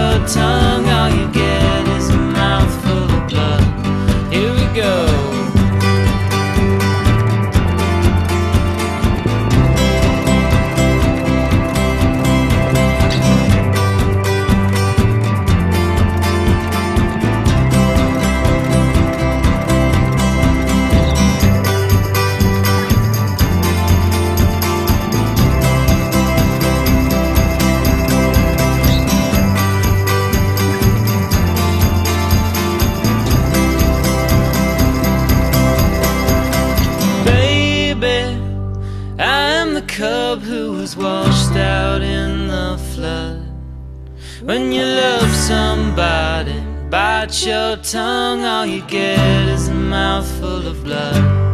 your tongue, all you get is a mouthful of blood. Here we go. Cub who was washed out in the flood. When you love somebody, bite your tongue, all you get is a mouthful of blood.